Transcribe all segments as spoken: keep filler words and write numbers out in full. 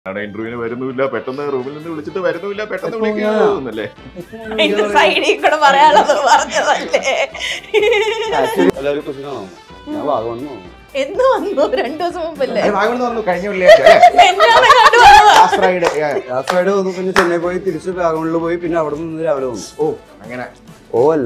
ഇന്റർവ്യൂവിന് വരുന്നില്ല, പെട്ടെന്ന് റൂമിൽ നിന്ന് വിളിച്ചിട്ട് വരുന്നില്ല, പെട്ടെന്ന് വിളിക്കുന്നല്ലേ. എന്ന് വന്നു രണ്ടു ദിവസം മുമ്പല്ലേ കഴിഞ്ഞ പിന്നെ ചെന്നൈ പോയി തിരിച്ച് വാഗമണിൽ പോയി പിന്നെ അവിടെ നിന്ന് രാവിലെ വന്നു. ഓ അങ്ങനെ ഓ അല്ല,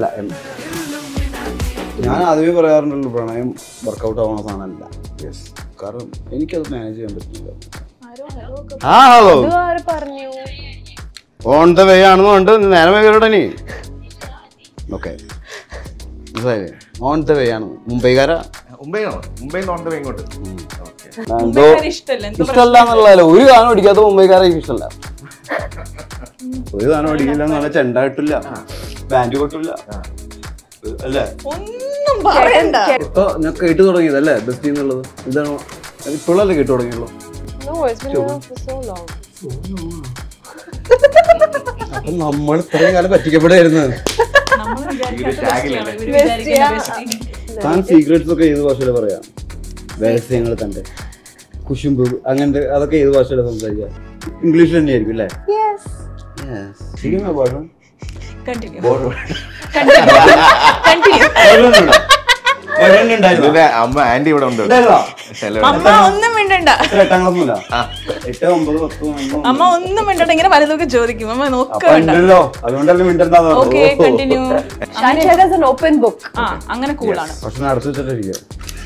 ഞാൻ ആദ്യമേ പറയാറുണ്ടല്ലോ പ്രണയം വർക്കൗട്ട് ആവണ സാധനമല്ല. യെസ്, കാരണം എനിക്കത് മാനേജ് ചെയ്യാൻ പറ്റില്ല. ആ ഹലോ പറഞ്ഞു ഓൺ ദ വേ ആണെന്നുണ്ട് നേരം വൈകോട്ടെ നീ. ഓക്കെ, ഓൺ ദ വേ ആണ്. മുംബൈക്കാരാ? മുംബൈയാണോ? മുംബൈ ഓൺ ദ വേ ഇങ്ങോട്ട് ഇഷ്ടമല്ല എന്നുള്ളതല്ല, ഒരു ഗാനം അടിക്കാത്ത മുംബൈക്കാരെ എനിക്ക് ഇഷ്ടമല്ല. ഒരു ഗാനം അടിക്കില്ല എന്ന് പറഞ്ഞാൽ ചെണ്ട കിട്ടില്ല, ബാൻഡ് കൊട്ടില്ല അല്ലേ. ഇപ്പൊ ഞാൻ കേട്ടു തുടങ്ങിയതല്ലേ ബെസ്റ്റ് എന്നുള്ളത്. ഇതാണോ ഇപ്പോഴല്ലേ കേട്ടു തുടങ്ങിയുള്ളൂ? അപ്പൊ നമ്മൾ ഇത്രയും കാലം പറ്റിക്കപ്പെടായിരുന്നു. താൻ സീക്രട്സ് ഒക്കെ ഏത് ഭാഷയില് പറയാം? രഹസ്യങ്ങൾ തന്റെ കുശുമ്പ് അങ്ങനത്തെ അതൊക്കെ ഏത് ഭാഷയില സംസാരിക്കുക? ഇംഗ്ലീഷിൽ തന്നെ ആയിരിക്കും അല്ലേ? അമ്മ ആന്റി ഇവിടെ ഉണ്ട്. അമ്മ ഒന്നും മിണ്ടണ്ട, അമ്മ ഒന്നും മിണ്ടണ്ട. ഇങ്ങനെ വലുതൊക്കെ ചോദിക്കും, അമ്മ നോക്കണ്ടല്ലോ. അതുകൊണ്ടല്ലേ മിണ്ടോ. Open book. ആ അങ്ങനെ കൂളാണ്. പക്ഷെ നടത്തി വെച്ചിട്ടിരിക്കുക.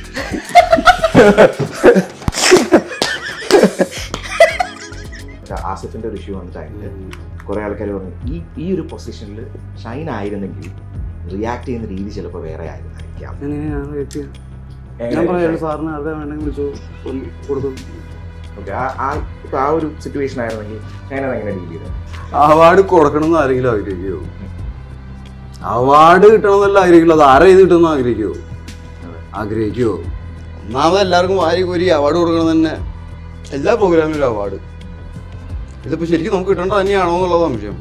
ആസിഫിന്റെ ഒരു ഇഷ്യൂ വന്ന ടൈമില് കുറെ ആൾക്കാർ പറഞ്ഞു ഈ ഈ ഒരു പൊസിഷനിൽ ഷൈൻ ആയിരുന്നെങ്കിൽ റിയാക്ട് ചെയ്യുന്ന രീതി ചിലപ്പോൾ വേറെ ആയിരുന്നായിരിക്കാം. സാറിന് ആരുടെ വേണമെങ്കിൽ വിളിച്ചു കൊടുക്കും. ഓക്കെ, ഇപ്പൊ ആ ഒരു സിറ്റുവേഷൻ ആയിരുന്നെങ്കിൽ ഷൈൻ അതെങ്ങനെ ഡീൽ ചെയ്തത്? അവാർഡ് കൊടുക്കണമെന്ന് ആരെങ്കിലും ആഗ്രഹിക്കുമോ? അവാർഡ് കിട്ടണമെന്നല്ല ആഗ്രഹിക്കുള്ളൂ, അത് ആരെ ചെയ്ത് കിട്ടുമെന്ന് ആഗ്രഹിക്കുമോ? ആഗ്രഹിക്കുമോ? ഒന്നാമത് എല്ലാവർക്കും വാരി കോരി അവാർഡ് കൊടുക്കണം തന്നെ. എല്ലാ പ്രോഗ്രാമിലും അവാർഡ്. ഇതിപ്പോ ശരിക്കും നമുക്ക് കിട്ടേണ്ടത് തന്നെയാണോ എന്നുള്ള സംശയം.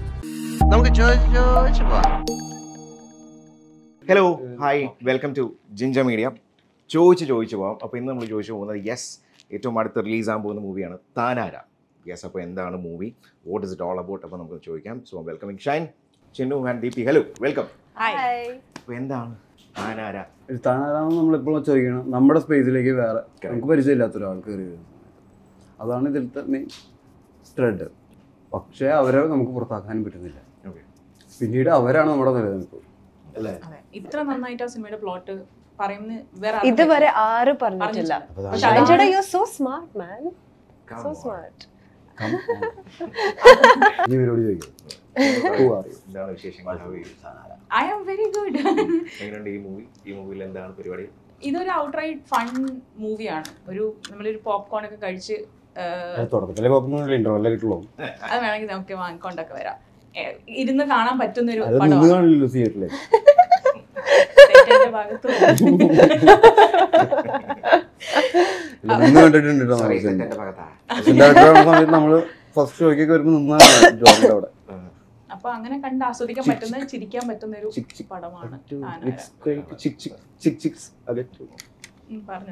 Hello, hi, welcome to Ginger Media. ചോദിച്ച് ചോദിച്ചു പോകാം. അപ്പോൾ ഇന്ന് നമ്മൾ ചോദിച്ചു പോകുന്നത് യെസ് ഏറ്റവും അടുത്ത് റിലീസാകാൻ പോകുന്ന മൂവിയാണ് താനാര. യെസ്, അപ്പോൾ എന്താണ് movie, what is it all about? അപ്പോൾ നമുക്ക് ചോദിക്കാം. So welcoming Shine, Chinnu and Deepi. Hello, welcome. അപ്പോൾ എന്താണ് താനാര? താനാരാന്ന് നമ്മളിപ്പോൾ ചോദിക്കണം. നമ്മുടെ സ്പേസിലേക്ക് വേറെ നമുക്ക് പരിചയമില്ലാത്ത ഒരാൾ കയറി വരുന്നത്, അതാണ് ഇതിലത്തെ മെയിൻ ത്രെഡ്. പക്ഷേ അവരെ നമുക്ക് പുറത്താക്കാനും പറ്റുന്നില്ല. പിന്നീട് അവരാണ് നമ്മുടെ നിലനിൽപ്പ് അല്ലേ. ഇത്ര നന്നായിട്ട് ആ സിനിമയുടെ പ്ലോട്ട് പറയുന്ന ഇതുവരെ ആരും പറഞ്ഞിട്ടില്ല. So smart man, so smart. ഇവരോട് ചോദിക്കാം. എന്താണ് വിശേഷങ്ങൾ? I am very good. എങ്ങനെയുണ്ട് ഈ മൂവി? ഈ മൂവിയിൽ എന്താണ് പരിപാടി? ഇതൊരു ഔട്ട്റൈറ്റ് ഫൺ മൂവിയാണ്. ഒരു നമ്മളൊരു പോപ്കോൺ ഒക്കെ കഴിച്ച് തുടക്കത്തിലെ പോപ്കോൺ ഇന്റർവെല്ലേ കിട്ടുള്ളൂ. അത് വേണമെങ്കിൽ നമുക്ക് വാങ്ങിക്കൊണ്ടൊക്കെ വരാം. ഇരുന്ന് കാണാൻ പറ്റുന്നൊരു തിയേറ്ററിൽ ഭാഗത്ത് നമ്മള് ഫസ്റ്റ് ഷോയ്ക്കൊക്കെ വരുമ്പോ നിന്നാണ് അവിടെ. അപ്പൊ അങ്ങനെ കണ്ട് ആസ്വദിക്കാൻ പറ്റുന്ന, ചിരിക്കാൻ പറ്റുന്ന ഒരു പടമാണ്. പറഞ്ഞു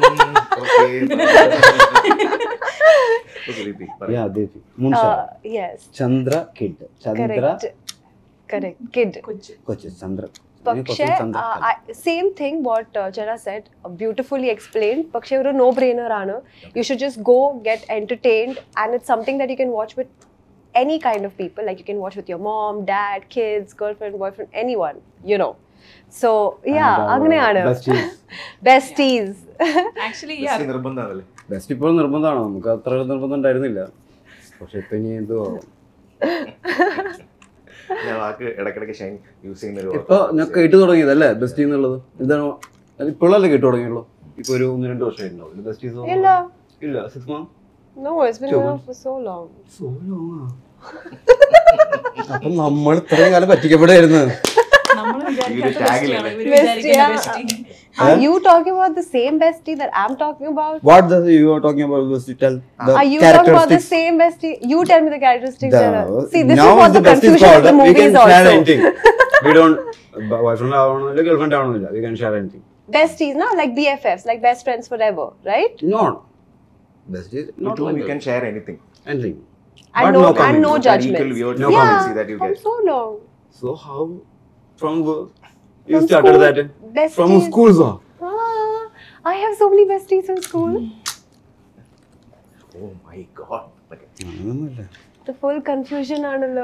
ചന്ദ്ര കിഡ് ചന്ദ്ര ചന്ദ്ര പക്ഷേ same thing what Chana said, beautifully explained. പക്ഷേ ഒരു no brainer ആണ്. You should just go get entertained, and it's something that you can watch with any kind of people. Like you can watch with your mom, dad, kids, girlfriend, boyfriend, anyone, you know. So yeah, അങ്ങനെയാണ്. Besties. Actually yeah, നിർബന്ധമാണല്ലേ. Best ഇപ്പോൾ നിർബന്ധമാണോ? നമുക്ക് അത്ര നിർബന്ധം ഉണ്ടായിരുന്നില്ല. പക്ഷെ ഇപ്പൊ ഇനി എന്തോ ഇപ്പൊ ഞാൻ കേട്ടു തുടങ്ങിയതല്ലേ ബെസ്റ്റ് എന്നുള്ളത്. ഇതാണോ ഇപ്പോഴല്ലേ കേട്ടു തുടങ്ങിയുള്ളൂ? ഇപ്പൊ ഒരു ഒന്ന് രണ്ട് വർഷം ഇല്ല ഇല്ല six month. No, it's been around for so long. So long. അപ്പൊ നമ്മൾ ഇത്രയും കാലം പറ്റിക്കപ്പെടായിരുന്നു. Are you talking about the same bestie that I'm talking about? What does you are talking about? Bestie, tell the Are you talking about the same bestie? You tell me the characteristics. The, See, this now is what the, the confusion of the movie we can is share also. anything. We don't boyfriend or girlfriend or we can share anything. Besties, no, like B F Fs, like best friends forever, right? No. Besties, not like we can share anything. anything. And But no, no and comment. no That judgments. equal view- No yeah, tendency that you from get. so long. So how from work you From started school, that? besties. From school, sir. Ah, I have so many besties in school. Oh my god. Okay. അങ്ങനൊന്നുമില്ല. The full confusion ആണല്ലോ.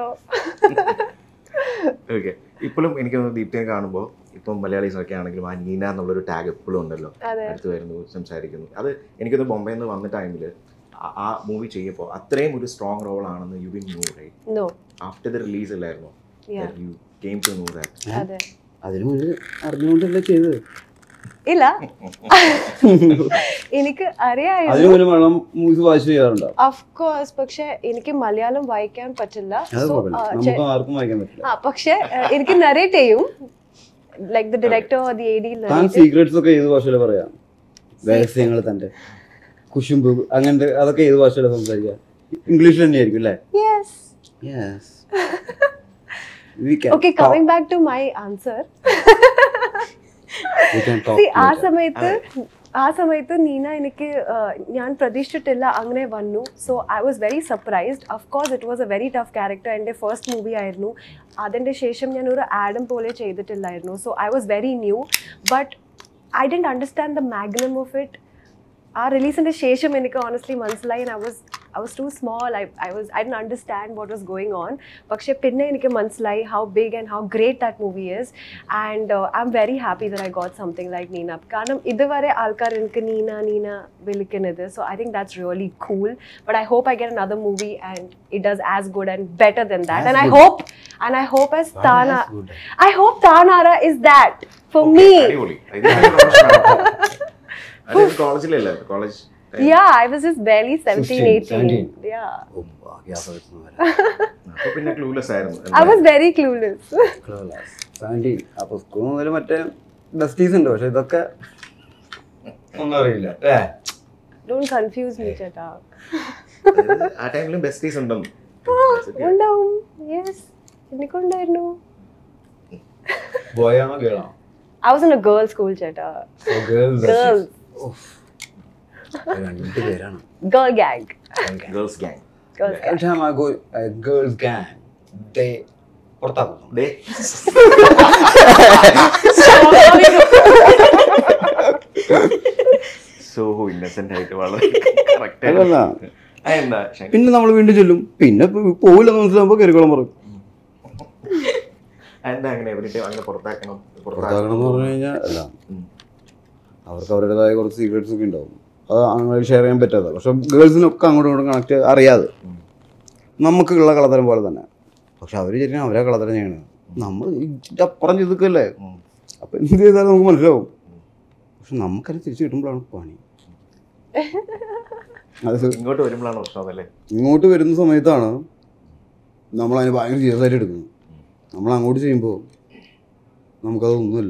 Okay ഇപ്പോഴും എനിക്ക് തോന്നുന്നു ദീപ്തിയെ കാണുമ്പോൾ ഇപ്പം മലയാളീസ് ഒക്കെ ആണെങ്കിലും ആ നീന എന്നുള്ളൊരു ടാഗ് എപ്പോഴും ഉണ്ടല്ലോ, അതെ. അടുത്ത് വരുന്നു, സംസാരിക്കുന്നു. അത് എനിക്കൊന്ന് ബോംബെയിൽ നിന്ന് വന്ന ടൈമിൽ ആ മൂവി ചെയ്യുമ്പോൾ അത്രയും ഒരു സ്ട്രോങ് റോൾ ആണെന്ന് you win new right No. After the release അല്ലായിരുന്നു Yeah. You came to know that. അതെ. അതിന് മുന്നേ അറിഞ്ഞുകൊണ്ടല്ലേ ചെയ്തത്. ഇല്ല, എനിക്ക് അറിയായിരുന്നു. അതിന് മുന്നേ മലയാളം മൂവീസ് വായിച്ചു ചെയ്യാറുണ്ടോ? Of course, പക്ഷെ എനിക്ക് മലയാളം വായിക്കാൻ പറ്റില്ല. അത് So, കുഴപ്പമില്ല, uh, നമുക്ക് ആർക്കും വായിക്കാൻ പറ്റില്ല. ആ പക്ഷെ uh, എനിക്ക് നരേറ്റ് ചെയ്യും, like the director or the AD. താൻ സീക്രട്സ് ഒക്കെ ഏത് ഭാഷയിലാണ് പറയാം? രഹസ്യങ്ങൾ തന്റെ കുശുമ്പ് അങ്ങനത്തെ അതൊക്കെ ഏത് ഭാഷയിലാണ് സംസാരിക്കുക? ഇംഗ്ലീഷിൽ തന്നെയായിരിക്കും അല്ലേ? Yes. Yes. We can Okay, talk. coming back to my answer. We can talk See, ആ later. സമയത്ത് ആ സമയത്ത് നീന എനിക്ക് ഞാൻ പ്രതീക്ഷിച്ചിട്ടില്ല അങ്ങനെ വന്നു. So I was very surprised. Of course it was a very tough character. എൻ്റെ ഫസ്റ്റ് മൂവി ആയിരുന്നു. അതിൻ്റെ ശേഷം ഞാൻ ഒരു ആഡം പോലെ ചെയ്തിട്ടില്ലായിരുന്നു. So I was very new, but I didn't understand the magnum of it. ആ റിലീസിൻ്റെ ശേഷം എനിക്ക് ഓണസ്റ്റ്ലി മനസ്സിലായി. I was I was too small. I I was I didn't understand what was going on. പക്ഷേ പിന്നെ എനിക്ക് മനസ്സിലായി how big and how great that movie is. And I am very happy that I got something like Neena. കാരണം ഇതുവരെ ആൾക്കാർ എനിക്ക് നീന നീന വിളിക്കുന്നത്. So I think that's really cool. But I hope I get another movie and it does as good and better than that. And I hope and I hope as Thaana I hope Thaanara is that for me. അടിപൊളി. കോളേജിലല്ല, college Yeah, I was just barely seventeen, fifteen, eighteen. seventeen. Yeah. ഓ, ബാക്കി ആ സമയത്തൊന്നും വരാം. അപ്പൊ പിന്നെ clueless ആയിരുന്നു. I was very clueless. seventeen. അപ്പൊ സ്കൂൾ മുതൽ മറ്റേ ബെസ്റ്റീസ് ഉണ്ട്, പക്ഷെ ഇതൊക്കെ ഒന്നും അറിയില്ല. Don't confuse me, Cheta. അതായത് ആ ടൈമിലും ബെസ്റ്റീസ് ഉണ്ടെന്ന്. ഉണ്ടാവും. Yes. എനിക്കുണ്ടായിരുന്നു. ബോയ് ആണോ ഗേൾ ആണോ? I was in a girls' school, Cheta. Girls. രണ്ട് പേരാണ്. Girl gang. Girls gang. Girls gang. Every time I go a girls gang, they പുറത്താക്കും. ഡേ സോ ഇന്നസെന്റ് ആയിട്ട് വളരെ കറക്റ്റ് അതല്ല. എന്താ പിന്നെ നമ്മൾ വീണ്ടും ചെല്ലും, പിന്നെ പോവില്ലെന്ന് മനസ്സിലാകുമ്പോൾ കരുക്കോളം പറയും. എന്താ അങ്ങനെ എവരി ടൈം അങ്ങനെ പുറത്താക്കണം പുറത്താക്കണം എന്ന് പറഞ്ഞു കഴിഞ്ഞാൽ അല്ല, അവർക്ക് അവരുടേതായ കുറച്ച് സീക്രട്സ് ഒക്കെ ഉണ്ടാവും. അത് അങ്ങനെ ഷെയർ ചെയ്യാൻ പറ്റാതെ. പക്ഷെ ഗേൾസിനൊക്കെ അങ്ങോട്ടും ഇങ്ങോട്ടും കണക്ട് അറിയാതെ നമുക്കുള്ള കളതരം പോലെ തന്നെ. പക്ഷെ അവർ ശരിക്കും അവരെ കളതരം ചെയ്യണത് നമ്മൾ അപ്പുറം ചെയ്തിക്കല്ലേ. അപ്പം എന്ത് ചെയ്താലും നമുക്ക് മനസ്സിലാവും. പക്ഷെ നമുക്കത് തിരിച്ചു കിട്ടുമ്പോഴാണ് പണി. അത് ഇങ്ങോട്ട് വരുമ്പോഴാണ് പ്രശ്നം അതല്ലേ. ഇങ്ങോട്ട് വരുന്ന സമയത്താണ് നമ്മളതിന് ഭയങ്കര സീരിയസ് ആയിട്ട് എടുക്കുന്നത്. നമ്മൾ അങ്ങോട്ട് ചെയ്യുമ്പോൾ നമുക്കതൊന്നുമില്ല.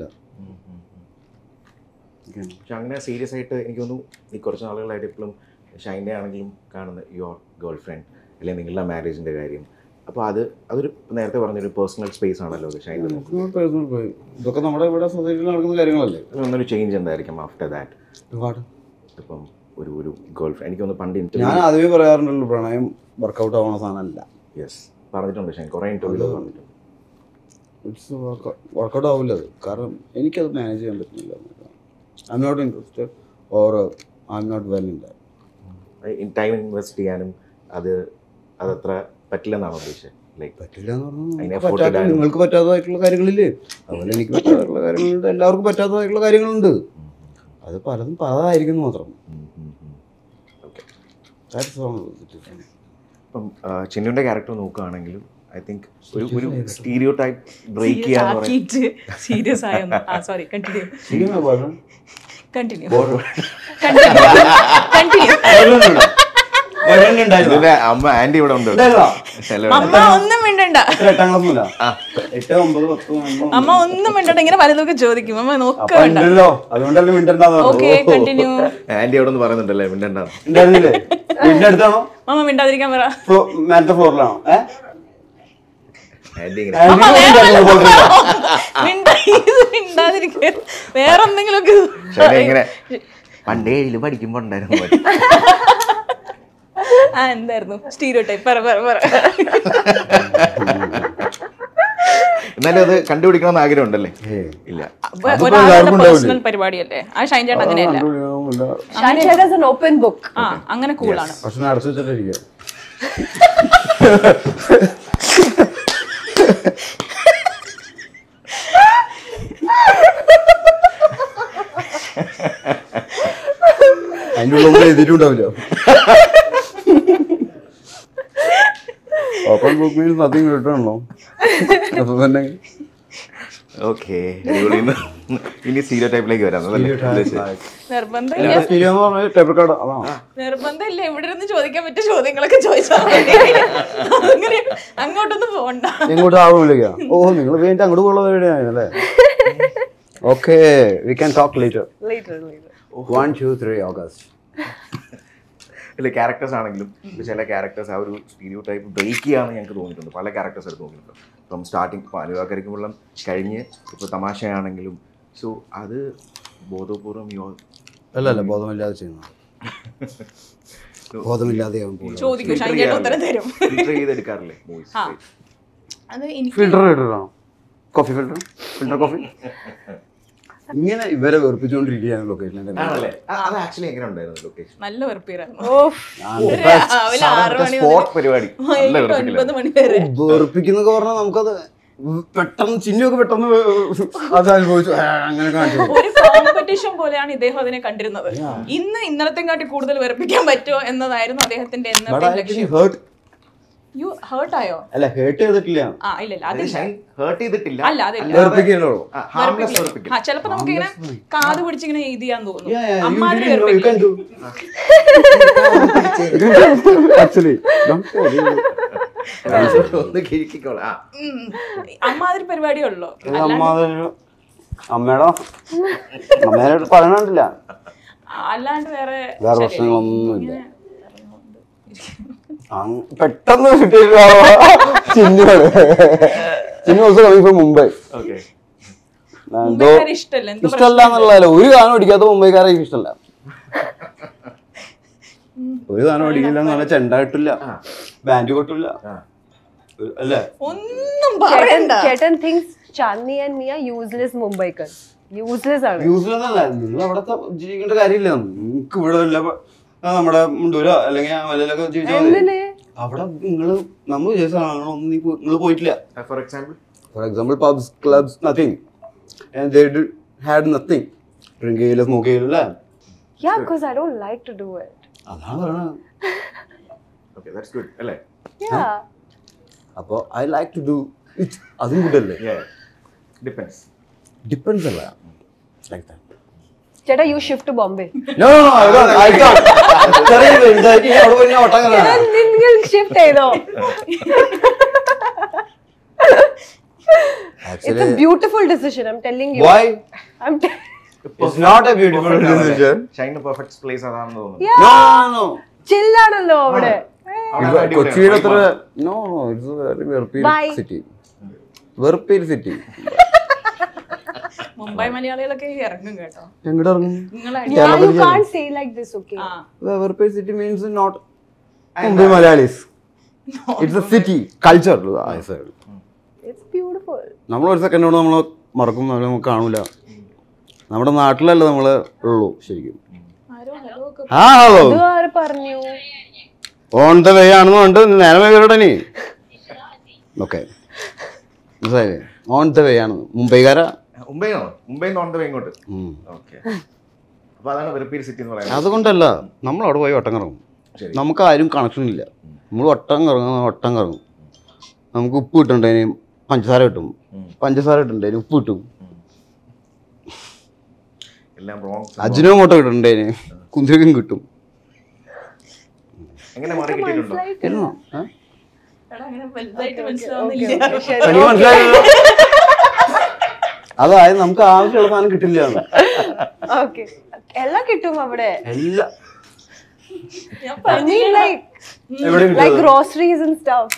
പക്ഷെ അങ്ങനെ സീരിയസ് ആയിട്ട് എനിക്ക് തോന്നുന്നു ഈ കുറച്ച് നാളുകളായിട്ട് ഇപ്പോഴും ഷൈൻ്റെ ആണെങ്കിലും കാണുന്ന യുവർ ഗേൾ ഫ്രണ്ട് അല്ലെങ്കിൽ നിങ്ങളുടെ മാരേജിൻ്റെ കാര്യം. അപ്പോൾ അത് അതൊരു നേരത്തെ പറഞ്ഞൊരു പേഴ്സണൽ സ്പേസ് ആണല്ലോ ഷൈൻ്റെ. ഇതൊക്കെ നമ്മുടെ ഇവിടെ സൊസൈറ്റിയിൽ നടക്കുന്ന കാര്യങ്ങളല്ലേ. ഒന്നൊരു ചേഞ്ച് എന്തായിരിക്കും ആഫ്റ്റർ ദാറ്റ്? ഒരുപാട് ഇപ്പം ഒരു ഒരു ഗേൾ ഫ്രണ്ട് എനിക്ക് തോന്നുന്നു പണ്ട് ഞാൻ ആദ്യമേ പറയാറുണ്ടല്ലോ, പ്രണയം വർക്കൗട്ട് ആവുന്ന സാധനമല്ല. യെസ് പറഞ്ഞിട്ടുണ്ട് ഷൈൻ, കുറേ ഇൻ്റർവ്യൂകൾ പറഞ്ഞിട്ടുണ്ട്. ഇറ്റ്സ് വർക്കൗട്ട് ആവില്ല അത്. കാരണം എനിക്കത് മാനേജ് ചെയ്യാൻ പറ്റുന്നില്ല. I am not interested or I am not well in that. Time invest ചെയ്യാനും അത് അതത്ര പറ്റില്ലെന്നാണോ ഉദ്ദേശിച്ചത്? ലൈക്ക് പറ്റില്ല എന്ന് അതിനെ പറഞ്ഞാൽ പറ്റാത്ത നിങ്ങൾക്ക് പറ്റാത്തതായിട്ടുള്ള കാര്യങ്ങളില്ലേ, അതുപോലെ എനിക്ക് പറ്റാത്തതായിട്ടുള്ള കാര്യങ്ങളുണ്ട്, എല്ലാവർക്കും പറ്റാത്തതായിട്ടുള്ള കാര്യങ്ങളുണ്ട്. അത് പലതും പലതായിരിക്കുന്നു മാത്രം. ഓക്കെ. That's all. ഇപ്പം ചിന്നുവിൻ്റെ ക്യാരക്ടർ നോക്കുകയാണെങ്കിലും ഐ തിങ്ക് ഒരു ഒരു സ്റ്റീരിയോ ടൈപ്പ് ബ്രേക്ക് ചെയ്യാന്ന് പറയാം. സീരിയസ് ആയൊന്ന്. ആ സോറി, കണ്ടിന്യൂ കണ്ടിന്യൂ കണ്ടിന്യൂ. ഇതിന്റെ അമ്മ ആന്റി ഇവിടെ ഉണ്ട്. അമ്മ ഒന്നും മിണ്ടണ്ട, എട്ടാം ക്ലാസ്സില്ല എട്ട് ഒമ്പത് പത്ത് അമ്മ ഒന്നും മിണ്ടണ്ട. ഇങ്ങനെ പലതൊക്കെ ചോദിക്കും, അമ്മ നോക്കുക വേണ്ട. അതുകൊണ്ടല്ലേ മിണ്ടണ്ടാന്ന് ഓക്കെ കണ്ടിന്യൂ. ആന്റി അവിടെ നിന്ന് പറയുന്നുണ്ടല്ലേ മിണ്ടണ്ട. ഉണ്ടായിരുന്നില്ലേ? വീടിന്റെ അടുത്താണോ? അമ്മ മിണ്ടാതിരിക്കാൻ പറ. മേലത്തെ ഫ്ലോറിലാണോ? ഏഹ് ആന്റി ഇങ്ങനെ മിണ്ടാതിരിക്കുക. വേറെന്തെങ്കിലുമൊക്കെ ഇങ്ങനെ പണ്ടേ ഇതിൽ പഠിക്കുമ്പോ ഉണ്ടായിരുന്നു. ആ എന്തായിരുന്നു സ്റ്റീരിയോ ടൈപ്പ് പറ പറ പറ എന്നാലും അത് കണ്ടുപിടിക്കണമെന്ന് ആഗ്രഹം ഉണ്ടല്ലേ? ഇല്ല, ഒരാളുടെ പേഴ്സണൽ പരിപാടിയല്ലേ ആ. ഷൈൻ ചേട്ടൻ അങ്ങനെയല്ല, ഷൈൻ ചേട്ടൻ is an open book. ആ അങ്ങനെ കൂളാണ്. പക്ഷെ അടച്ചു വെച്ചിട്ടിരിക്കുക. അതിൻ്റെ ഉള്ളിൽ എഴുതിയിട്ടുണ്ടാവില്ല. ഓപ്പൺ ബുക്ക് മീൻസ് നത്തിങ് റിട്ടേണല്ലോ. അപ്പൊ തന്നെ ഓക്കെ, ഇനി സ്റ്റീരിയോ ടൈപ്പിലേക്ക് വരാം. നിർബന്ധമില്ല, നിർബന്ധമില്ല. ഇവിടെ ഇരുന്ന് ചോദിക്കാൻ പറ്റിയ ചോദ്യങ്ങളൊക്കെ ചോദിച്ചാൽ അങ്ങനെ അങ്ങോട്ടൊന്നും പോകണ്ട. എങ്ങോട്ട് ആവുമില്ല. ഓ നിങ്ങൾ വേണ്ടി അങ്ങോട്ട് പോകുള്ളവരുടെയാണല്ലേ? Okay, we can talk later. Later, later. One two three August. അല്ല, ക്യാരക്ടേഴ്സ് ആണെങ്കിലും ചില ക്യാരക്ടേഴ്സ് ആ ഒരു സ്റ്റീരിയോ ടൈപ്പ് ബ്രേക്ക് ചെയ്യാമെന്ന് ഞങ്ങൾക്ക് തോന്നിയിട്ടുണ്ട്. പല ക്യാരക്ടേഴ്സ് എടുത്ത് നോക്കിയിട്ടുണ്ട്. ഇപ്പം സ്റ്റാർട്ടിങ് ഇപ്പോൾ അനുവാക്കരിക്കുമ്പോഴും കഴിഞ്ഞ് ഇപ്പോൾ തമാശയാണെങ്കിലും. സോ അത് ബോധപൂർവം യോ അല്ല അല്ല ബോധമില്ലാതെ ചെയ്യുന്നു. ബോധമില്ലാതെ ചോദിക്കും, ഷൈൻ ചേട്ടൻ ഉത്തരം തരും. ഫിൽറ്റർ ചെയ്തെടുക്കാറില്ലേ മൂവീസ്? അത് എനിക്ക് ഫിൽറ്റർ ഇടണോ? Coffee filter, filter coffee. ഇങ്ങനെ ഇവരെ വെറുപ്പിച്ചുകൊണ്ടിരിക്കുകയാണ് ലൊക്കേഷനിൽ. ആണല്ലേ? അത് ആക്ച്വലി എങ്ങനെ ഉണ്ടായിരുന്നു ലൊക്കേഷൻ? നല്ല വെറുപ്പീരായിരുന്നു. രാവിലെ ആറ് മണി സ്പോട്ട് പരിപാടി, വൈകിട്ട് ഒൻപത് മണി വരെ വെറുപ്പിക്കുന്നൊക്കെ പറഞ്ഞാൽ നമുക്കത് പെട്ടെന്ന് ചിഹ്നമൊക്കെ പെട്ടെന്ന് അത് അനുഭവിച്ചു അങ്ങനെ കാണിച്ചു. ഒരു കോമ്പറ്റീഷൻ പോലെയാണ് ഇദ്ദേഹം അതിനെ കണ്ടിരുന്നത്. ഇന്ന് ഇന്നലത്തെ കാട്ടി കൂടുതൽ വെറുപ്പിക്കാൻ പറ്റുമോ എന്നതായിരുന്നു അദ്ദേഹത്തിന്റെ എന്നത്തെ ലക്ഷ്യം. യു ഹേർട്ട് ആയോ? അല്ല, ഹേർട്ട് ചെയ്തിട്ടില്ല. ആ ഇല്ല ഇല്ല, അത് ഹേർട്ട് ചെയ്തിട്ടില്ല. അല്ല അതില്ല, വെറുപ്പിക്കല്ലോ. ആ ചിലപ്പോ നമുക്ക് ഇങ്ങനെ കാത് പിടിച്ചിങ്ങനെ ഇത് ചെയ്യാൻ തോന്നും. അമ്മാതിരി വെറുപ്പിക്കും. അമ്മാതിരി പരിപാടിയേ ഉള്ളൂ. അമ്മയുടെ അമ്മേനോട് പറയണില്ല, അല്ലാണ്ട് വേറെ വേറെ പ്രശ്നങ്ങളൊന്നുമില്ല. പെട്ടെന്ന് ചിഹ്നം മുംബൈ ഇഷ്ടമല്ല എന്നുള്ളതല്ല, ഒരു ഗാനം അടിക്കാത്ത മുംബൈക്കാരെ ഇഷ്ടമല്ല. ഒരു ഗാനം അടിക്കില്ല എന്ന് പറഞ്ഞാൽ ചെണ്ട കിട്ടില്ല, ബാൻഡ് കൊട്ടില്ല അല്ലേ? ഒന്നും പറയണ്ട. ചേട്ടൻ thinks Chandni and me are useless Mumbaikars. Useless ആണ്. യൂസ്ലെസ് അല്ല, നിങ്ങൾ അവിടത്തെ ജീവിക്കേണ്ട കാര്യമില്ല. നിങ്ങൾക്ക് ഇവിടെ വല്ല നമ്മുടെ മുണ്ടൂരോ അല്ലെങ്കിൽ വല്ലൊക്കെ ജീവിച്ചാൽ അവിടെ നിങ്ങള് നമ്മൾ വിചാരിച്ച ആളുകളൊന്നും നിങ്ങൾ പോയിട്ടില്ല. For example for example pubs, clubs, nothing. And they did, had nothing. Drink ചെയ്യില്ല, സ്മോക്ക് ചെയ്യില്ല. Yeah, because I don't like to do it. അതാണ് പറയണത്. Okay, that's good, അല്ലേ? Yeah. അപ്പോൾ I like to do it. അതും ഗുഡല്ലേ? Depends. Depends അല്ല, like that. ചേട്ടാ, you shift to Bombay. No, no, no, I don't. I can't. ചെറിയ വലുതായിട്ട് അവിടെ പോയി ഞാൻ ഒട്ടം കയറാനാ. നിങ്ങൾ ഷിഫ്റ്റ് ചെയ്തോ? It's a beautiful decision, I'm telling you. Why? I'm t- It's not a beautiful decision. Shine perfect place അതാണെന്ന് തോന്നുന്നു. Yeah. No, no, no. Chill ആണല്ലോ അവിടെ. കൊച്ചിയുടെ അത്ര നോ നോ ഇറ്റ്സ് വെരി വെറുപ്പീർ Bye. സിറ്റി. വെറുപ്പീർ സിറ്റി. മുംബൈ മലയാളികളൊക്കെ ഇറങ്ങും കേട്ടോ. എങ്ങോട്ട് ഇറങ്ങും? നിങ്ങളെ Yeah, you can't say like this, okay? ആ വെറുപ്പീർ city means not Mumbai Malayalees. It's a city culture. It's beautiful. നമ്മൾ ഒരു സെക്കൻഡ് കൊണ്ട് നമ്മൾ മറക്കും, നമ്മൾ കാണൂല. നമ്മുടെ നാട്ടിലല്ല നമ്മൾ ഉള്ളൂ ശരിക്കും. ആരോ ഹലോ ഒക്കെ ആ ഹലോ, ഇത് ആര് പറഞ്ഞു? ഓൺ ദ വേ ആണെന്ന് പറഞ്ഞിട്ട് നേരം വൈകിട്ടേ നീ ഓക്കെ മനസ്സിലായില്ലേ? ഓൺ ദ വേ ആണ് മുംബൈക്കാരാ. മുംബൈയാണോ? മുംബൈ ഓൺ ദ വേ ഇങ്ങോട്ട്. ഓക്കെ, അപ്പൊ അതാണ് വെറുപ്പീർ സിറ്റി എന്ന് പറയുന്നത്. അതുകൊണ്ടല്ല, നമ്മൾ അവിടെ പോയി ഒട്ടം കറങ്ങും. നമുക്ക് ആരും കണക്ഷൻ ഇല്ല. നമ്മൾ ഒട്ടം കറങ്ങും, ഒട്ടം കറങ്ങും. നമുക്ക് ഉപ്പ് കിട്ടണ്ടേനും പഞ്ചസാര കിട്ടും, പഞ്ചസാര കിട്ടണ്ടേനും ഉപ്പ് കിട്ടും, എല്ലാം റോങ്. അജിനോമോട്ടോ കിട്ടണ്ടേന് കുന്തിരിക്കും കിട്ടും. എങ്ങനെ മാറി കിട്ടിയിട്ടുണ്ടോ? ഇരുന്നോ? ഏ? എടാ അങ്ങനെ വലുതായിട്ട് മനസ്സിലാവുന്നില്ല. എനിക്ക് മനസ്സിലായില്ല. അതായത് നമുക്ക് ആവശ്യമുള്ള സാധനം കിട്ടില്ല. Okay. എല്ലാം കിട്ടും അവിടെ. എല്ലാം ഞാൻ I പറഞ്ഞു mean like എവിടെ like groceries and stuff.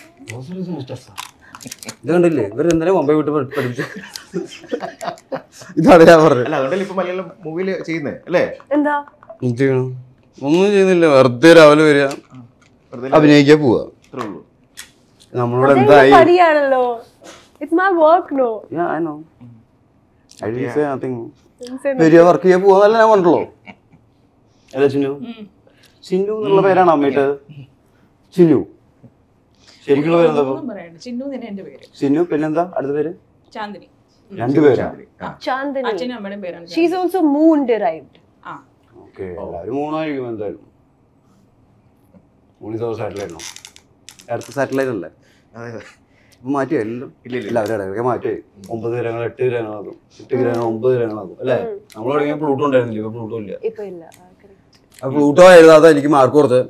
ഇത് കണ്ടില്ലേ, ഇവർ എന്തായാലും മുംബൈ വിട്ട് പഠിപ്പിച്ചു. ഇതാണ് ഞാൻ പറഞ്ഞത്. അല്ല, അതുകൊണ്ടല്ലേ ഇപ്പൊ മലയാളം മൂവിയിൽ ചെയ്യുന്നത് അല്ലേ? എന്താ? എന്ത് ചെയ്യണം? ഒന്നും ചെയ്യുന്നില്ല, വെറുതെ രാവിലെ വരിക, അഭിനയിക്കാൻ പോവാ. നമ്മളോട് എന്തായി? പണിയാണല്ലോ. It's my work, no. Yeah, I know. I didn't say nothing. വലിയ വർക്ക് ചെയ്യാൻ പോവാന്നല്ല ഞാൻ പറഞ്ഞല്ലോ. അല്ല ചിന്നു, ചിന്നു എന്നുള്ള പേരാണ് അമ്മയിട്ട്. ചിന്നു ശരിക്കുള്ള പേരെന്താ? ചിന്നു പിന്നെന്താ അടുത്ത പേര്? ചാന്ദിനി. രണ്ടുപേരാ? Chandani. അച്ഛനും അമ്മയുടെയും പേരാണ്. She's also moon derived. ആ ഓക്കെ, എല്ലാവരും മൂന്നായിരിക്കും എന്തായാലും. മൂന്ന് ദിവസം സാറ്റലൈറ്റ് ആണോ? അടുത്ത സാറ്റലൈറ്റ് അല്ലേ? മാറ്റിയോ എല്ലാം? എല്ലാവരും ഇടയ്ക്കൊക്കെ മാറ്റി. ഒമ്പത് ഗ്രഹങ്ങൾ എട്ട് ഗ്രഹങ്ങളാക്കും, എട്ട് ഗ്രഹങ്ങൾ ഒമ്പത് ഗ്രഹങ്ങളാക്കും അല്ലേ? നമ്മൾ തുടങ്ങിയ പ്ലൂട്ടോ ഉണ്ടായിരുന്നില്ല, ഇപ്പൊ പ്ലൂട്ടോ ഇല്ല. ഇപ്പൊ ഇല്ല. ആ പ്ലൂട്ടോ എഴുതാതെ എനിക്ക് മാർക്ക് കൊടുത്ത്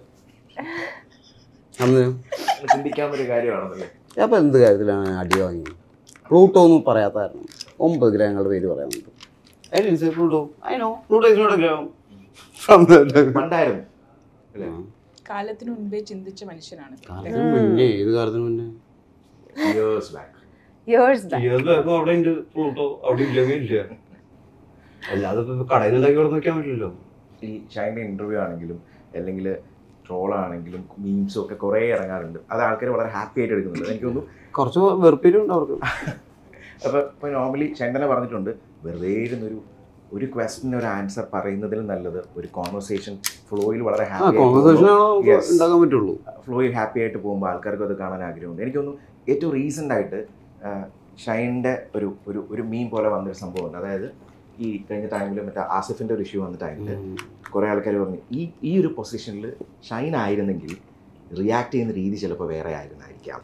അന്ന് ചിന്തിക്കാൻ ഒരു കാര്യമാണല്ലേ. അപ്പൊ എന്ത് കാര്യത്തിലാണ് അടി വാങ്ങി? പ്ലൂട്ടോ ഒന്നും പറയാത്ത കാരണം ഒമ്പത് ഗ്രഹങ്ങളുടെ പേര് പറയാൻ പറ്റും. പ്ലൂട്ടോ അതിനോ പ്ലൂട്ടോ ഗ്രഹം പണ്ടായിരുന്നു. കാലത്തിന് മുൻപേ ചിന്തിച്ച മനുഷ്യനാണ്. കാലത്തിന് മുന്നേ? ഏത് കാലത്തിന് മുന്നേ? Years back. Years back. അവിടെ ഉണ്ട് പ്ലൂട്ടോ, അവിടെ ഇല്ലെങ്കിൽ ഇല്ല. അല്ലാതെ കടയിൽ ഉണ്ടാക്കി ഇവിടെ നോക്കാൻ പറ്റില്ലല്ലോ. ഈ ഷൈൻ്റെ ഇന്റർവ്യൂ ആണെങ്കിലും അല്ലെങ്കിൽ ട്രോളാണെങ്കിലും മീംസും ഒക്കെ കുറേ ഇറങ്ങാറുണ്ട്. അത് ആൾക്കാർ വളരെ ഹാപ്പി ആയിട്ട് എടുക്കുന്നുണ്ട്. എനിക്ക് തോന്നുന്നു കുറച്ച് വെറുപ്പിലുണ്ട് അവർക്ക്. അപ്പോൾ ഇപ്പോൾ നോർമലി ഷൈൻ തന്നെ പറഞ്ഞിട്ടുണ്ട്, വെറുതെ ഇരുന്നൊരു ഒരു ക്വസ്റ്റിന് ഒരു ആൻസർ പറയുന്നതിൽ നല്ലത് ഒരു കോൺവെർസേഷൻ ഫ്ലോയിൽ വളരെ ഹാപ്പി ഉണ്ടാക്കാൻ പറ്റുള്ളൂ. ഫ്ലോയിൽ ഹാപ്പി ആയിട്ട് പോകുമ്പോൾ ആൾക്കാർക്ക് അത് കാണാൻ ആഗ്രഹമുണ്ട്. എനിക്ക് തോന്നുന്നു ഏറ്റവും റീസെൻ്റ് ആയിട്ട് ഷൈൻ്റെ ഒരു ഒരു ഒരു മീൻ പോലെ വന്നൊരു സംഭവമുണ്ട്. അതായത് ഈ കഴിഞ്ഞ ടൈമിൽ മറ്റേ ആസിഫിൻ്റെ ഒരു ഇഷ്യൂ വന്ന ടൈമിൽ കുറേ ആൾക്കാർ പറഞ്ഞു ഈ ഈ ഒരു പൊസിഷനിൽ ഷൈൻ ആയിരുന്നെങ്കിൽ റിയാക്ട് ചെയ്യുന്ന രീതി ചിലപ്പോൾ വേറെ ആയിരുന്നായിരിക്കാം.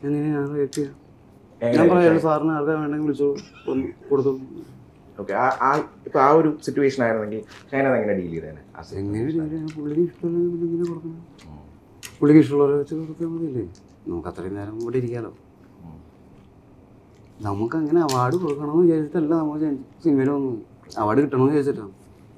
ഓക്കെ, ആ ഇപ്പം ആ ഒരു സിറ്റുവേഷൻ ആയിരുന്നെങ്കിൽ ഷൈൻ അത് എങ്ങനെ ഡീൽ ചെയ്തേനെ? പുള്ളിക്ക് ഇഷ്ടമുള്ളവരെ വെച്ച് കൊടുക്കാൻ മതിയില്ലേ? നമുക്ക് അത്രയും നേരം ഇവിടെ ഇരിക്കാമല്ലോ. നമുക്ക് അങ്ങനെ അവാർഡ് കൊടുക്കണമെന്ന് വിചാരിച്ചിട്ടല്ല നമ്മൾ സിനിമയിൽ വന്നു. അവാർഡ് കിട്ടണമെന്ന് വിചാരിച്ചിട്ടാണ്.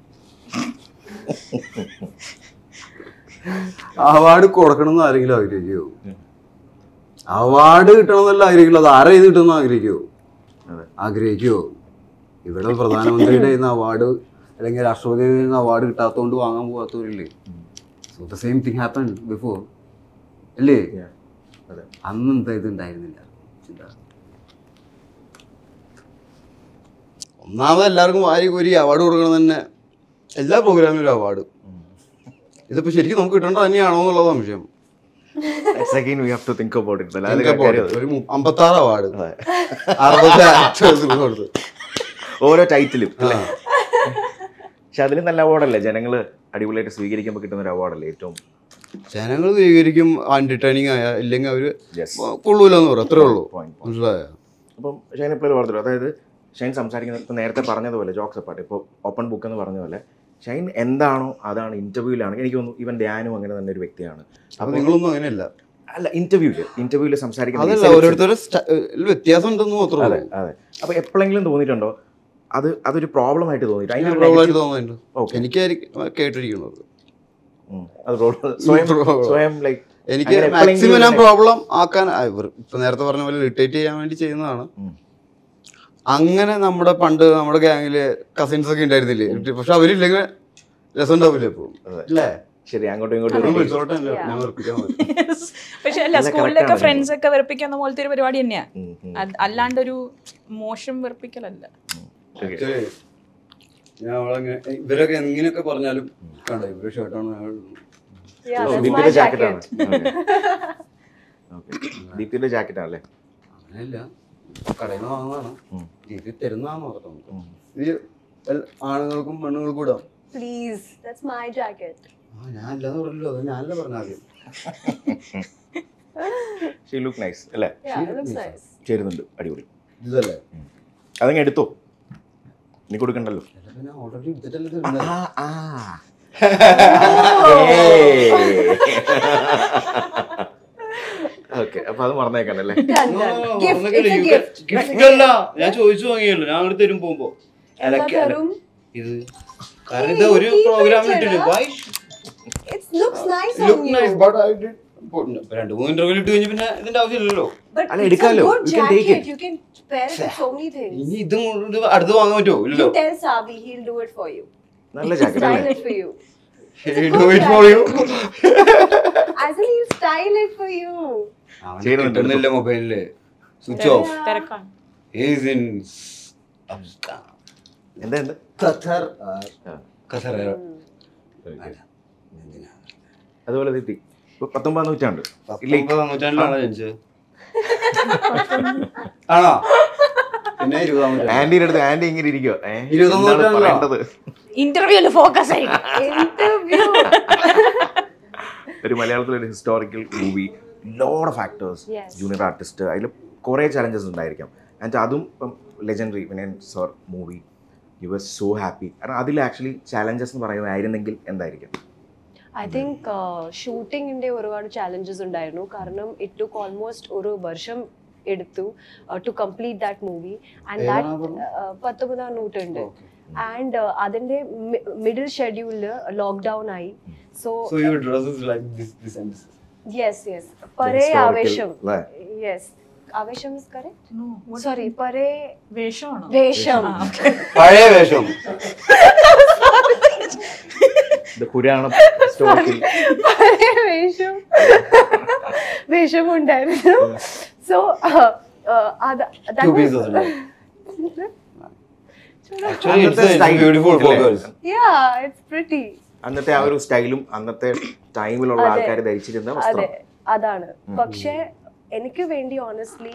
അവാർഡ് കൊടുക്കണമെന്ന് ആരെങ്കിലും ആഗ്രഹിക്കുമോ? അവാർഡ് കിട്ടണമെന്നല്ല ആഗ്രഹിക്കില്ല, അത് ആരെ ചെയ്ത് കിട്ടുമെന്ന് ആഗ്രഹിക്കുമോ? ആഗ്രഹിക്കുമോ? ഇവിടെ പ്രധാനമന്ത്രിയുടെ കയ്യിൽ നിന്ന് അവാർഡ് അല്ലെങ്കിൽ രാഷ്ട്രപതിയുടെ കയ്യിൽ നിന്ന് അവാർഡ് കിട്ടാത്തതുകൊണ്ട് വാങ്ങാൻ പോകാത്തവരില്ലേ? So the same thing happen before അല്ലേ? അന്ന് എന്താ ഇത് ഉണ്ടായിരുന്നില്ല ചിന്ത. ഒന്നാമത് എല്ലാവർക്കും വാരി കോരി അവാർഡ് കൊടുക്കണം തന്നെ, എല്ലാ പ്രോഗ്രാമിലും അവാർഡ്. ഇതിപ്പോൾ ശരിക്കും നമുക്ക് കിട്ടേണ്ടത് തന്നെയാണോ എന്നുള്ളത് സംശയം. ഒരു അമ്പത്താറ് അവാർഡ് അറുപത് ആക്ടേഴ്സിന് കൊടുത്തു, ഓരോ ടൈറ്റിലും. പക്ഷെ അതിലും നല്ല അവാർഡല്ലേ ജനങ്ങൾ അടിപൊളിയായിട്ട് സ്വീകരിക്കുമ്പോൾ കിട്ടുന്ന ഒരു അവാർഡല്ലേ ഏറ്റവും. ജനങ്ങൾ സ്വീകരിക്കും എൻ്റർടൈനിങ് ആയ, ഇല്ലെങ്കിൽ അവർ കൊള്ളൂലെന്ന് പറയും, അത്രേ ഉള്ളൂ. മനസ്സിലായോ? അപ്പം ഷൈൻ ഇപ്പോൾ പറഞ്ഞല്ലോ, അതായത് ഷൈൻ സംസാരിക്കുന്നത് ഇപ്പോൾ നേരത്തെ പറഞ്ഞതുപോലെ ജോക്സ് അപ്പാട്ട് ഇപ്പോൾ ഓപ്പൺ ബുക്ക് എന്ന് പറഞ്ഞ പോലെ ഷൈൻ എന്താണോ അതാണ് ഇൻ്റർവ്യൂവിലാണെങ്കിൽ എനിക്ക് തോന്നുന്നു ഈവൻ ധ്യാനും അങ്ങനെ തന്നെ ഒരു വ്യക്തിയാണ്. അപ്പോൾ നിങ്ങളൊന്നും അങ്ങനെയല്ല. അല്ല, ഇന്റർവ്യൂല് ഇന്റർവ്യൂല് സംസാരിക്കുന്നത് വ്യത്യാസം ഉണ്ടെന്ന് മാത്രമേ. അതെ അതെ. അപ്പോൾ എപ്പോഴെങ്കിലും തോന്നിയിട്ടുണ്ടോ അത് അതൊരു പ്രോബ്ലം ആയിട്ട് തോന്നിയിട്ട്? എനിക്ക് കേട്ടിരിക്കുന്നത് സ്വയം ലൈക്ക് എനിക്ക് മാക്സിമം ഞാൻ പ്രോബ്ലം ആക്കാൻ ഇപ്പൊ നേരത്തെ പറഞ്ഞ പോലെ ഇറിറ്റേറ്റ് ചെയ്യാൻ വേണ്ടി ചെയ്യുന്നതാണ്. അങ്ങനെ നമ്മുടെ പണ്ട് നമ്മുടെ ഗ്യാങ്ങില് കസിൻസ് ഒക്കെ ഉണ്ടായിരുന്നില്ലേ? പക്ഷെ അവരില്ലെങ്കിൽ രസം ഉണ്ടാവില്ല എപ്പോഴും അല്ലേ? ശരി, അങ്ങോട്ടും ഇങ്ങോട്ടും. പക്ഷെ അല്ല, സ്കൂളിലൊക്കെ ഫ്രണ്ട്സ് ഒക്കെ വെറുപ്പിക്കുന്ന പോലത്തെ ഒരു പരിപാടി തന്നെയാ, അല്ലാണ്ടൊരു മോശം വെറുപ്പിക്കലല്ല. ഇവരൊക്കെ എങ്ങനെയൊക്കെ പറഞ്ഞാലും കണ്ടോ ഇവര് ഷർട്ടാണ് ദീപ്തിയുടെ ജാക്കറ്റ് ആണല്ലേ? അങ്ങനെയല്ല, കടയിൽ നിന്ന് വാങ്ങുന്നതാണ്. ദീപ്തി തരുന്നതാന്ന് ഓർത്തോ. ഇത് ആണുങ്ങൾക്കും പെണ്ണുങ്ങൾക്കും ഇടാം. Please, that's my jacket. ആ ഞാൻ അല്ലാതെ പറഞ്ഞല്ലോ, അത് ഞാനല്ല പറഞ്ഞ ആദ്യം. She look nice അല്ലേ? Yeah, it looks nice. ചേരുന്നുണ്ട്, അടിപൊളി. ഇതല്ലേ അതങ്ങ് എടുത്തോ, നീ കൊടുക്കണ്ടല്ലോ. ഓൾറെഡി എടുത്തിട്ടല്ലേ. ഓക്കെ, അപ്പൊ അത് മറന്നേക്കണ്ടല്ലേ? ഞാൻ ചോദിച്ചു വാങ്ങിയല്ലോ, ഞാൻ അങ്ങോട്ട് തരും പോകുമ്പോ. ഇത് കാരണം ഇത് ഒരു പ്രോഗ്രാം ഇട്ടില്ല. രണ്ടു മൂന്ന് ഇന്റർവ്യൂ ഇട്ട് കഴിഞ്ഞ പിന്നെ ഇതിന്റെ ആവശ്യമില്ലല്ലോ. അല്ല, എടുക്കാമല്ലോ. ഇനി ഇതും കൊണ്ട് അടുത്ത് വാങ്ങാൻ പറ്റുമോ? ഇല്ലല്ലോ. നല്ല ജാക്കറ്റ് അല്ലേ? as in he'll style it for you. കിട്ടുന്നില്ല മൊബൈലില് സ്വിച്ച് ഓഫ്. തിരക്കാണ്. He's in എന്താ എന്താ ഖത്തർ. ഖത്തർ. അതുപോലെ തെറ്റി ഇപ്പൊ പത്തൊമ്പതാം നൂറ്റാണ്ട് പത്തൊമ്പതാം നൂറ്റാണ്ടിലാണോ ജനിച്ചത്? ആണോ? പിന്നെ ഇരുപതാം നൂറ്റാണ്ട്. ആന്റിയുടെ അടുത്ത് ആന്റി ഇങ്ങനെ ഇരിക്കുക ഇരുപതാം നൂറ്റാണ്ടിലാ? പറയേണ്ടത് ഇന്റർവ്യൂല് ഫോക്കസ് ആയിരിക്കും. Interview. ഒരു മലയാളത്തിലൊരു historical movie, load of actors, Yes. Junior artist, അതിൽ കുറേ ചലഞ്ചസ് ഉണ്ടായിരിക്കാം. ആൻഡ് അതും ഇപ്പം legendary Vinayan sir movie, you was so happy. കാരണം അതിൽ ആക്ച്വലി ചാലഞ്ചസ് എന്ന് പറയുന്നതായിരുന്നെങ്കിൽ എന്തായിരിക്കും? I think ഷൂട്ടിങ്ങിന്റെ ഒരുപാട് ചാലഞ്ചസ് ഉണ്ടായിരുന്നു. കാരണം ഇറ്റ് ടുക്ക് ഓൾമോസ്റ്റ് ഒരു വർഷം എടുത്തു to complete that movie. And that പത്തൊമ്പതാം നൂറ്റാണ്ട്. ആൻഡ് അതിന്റെ മിഡിൽ ഷെഡ്യൂളില് ലോക്ക്ഡൗൺ ആയി. So So your dress is like this, this and this. Yes yes പരേ Historical, ആവേശം. അല്ലേ? യെസ് ആവേശം is correct. No, what- sorry പരേ വേഷമാണോ? വേഷം. പഴയ വേഷം. ഇത് പുരാണം ഹിസ്റ്റോറിക്കൽ പരേ വേഷം വേഷമുണ്ടായിരുന്നു. സോ അത് Two pieces ഉണ്ട്. Actually, it's അന്നത്തെ a style beautiful ഇല്ലേ? focus. yeah it's pretty. അന്നത്തെ ആ ഒരു സ്റ്റൈലും അന്നത്തെ ടൈമിലുള്ള അതെ. ആൾക്കാർ ധരിച്ചിരുന്ന അതെ വസ്ത്രം. അതാണ്. പക്ഷെ എനിക്ക് വേണ്ടി ഓണസ്റ്റ്ലി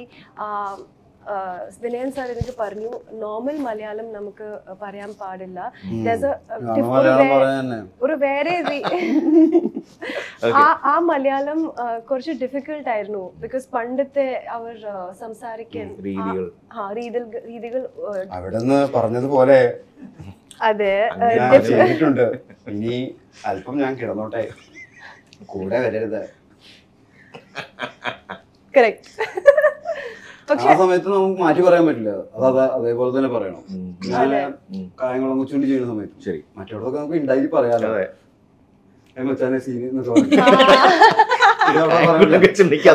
വിനയൻ സാർ എനിക്ക് പറഞ്ഞു നോർമൽ മലയാളം നമുക്ക് പറയാൻ പാടില്ല. There's a- a diff- ഒരു മലയാളം വേ- പറയാൻ തന്നെ. ഒരു വേറെ രീ- ആ ആ മലയാളം ആ, കുറച്ച് ഡിഫിക്കൽട്ട് ആയിരുന്നു. ബിക്കോസ് പണ്ടത്തെ അവർ ആ, സംസാരിക്കാൻ രീതികൾ. ആ രീതികൾ രീതികൾ ആ, അവിടെ നിന്ന് പറഞ്ഞതുപോലെ അതെ ഞാൻ ചെയ്തിട്ടുണ്ട്. ഇനി അല്പം ഞാൻ കിടന്നോട്ടെ, കൂടെ വരരുത്. കറക്റ്റ്. ആ സമയത്ത് നമുക്ക് മാറ്റി പറയാൻ പറ്റില്ല. അത് അത് അതേപോലെ തന്നെ പറയണം. ഞാൻ കായംകുളം കൊച്ചുണ്ടി ചെയ്യുന്ന സമയത്ത് ശരി. മറ്റോടൊക്കെ നമുക്ക് ഉണ്ടായി പറയാലോ. അതെ. മച്ചാനെ സീനി എന്നൊക്കെ പറഞ്ഞു. ചിന്തിക്കാൻ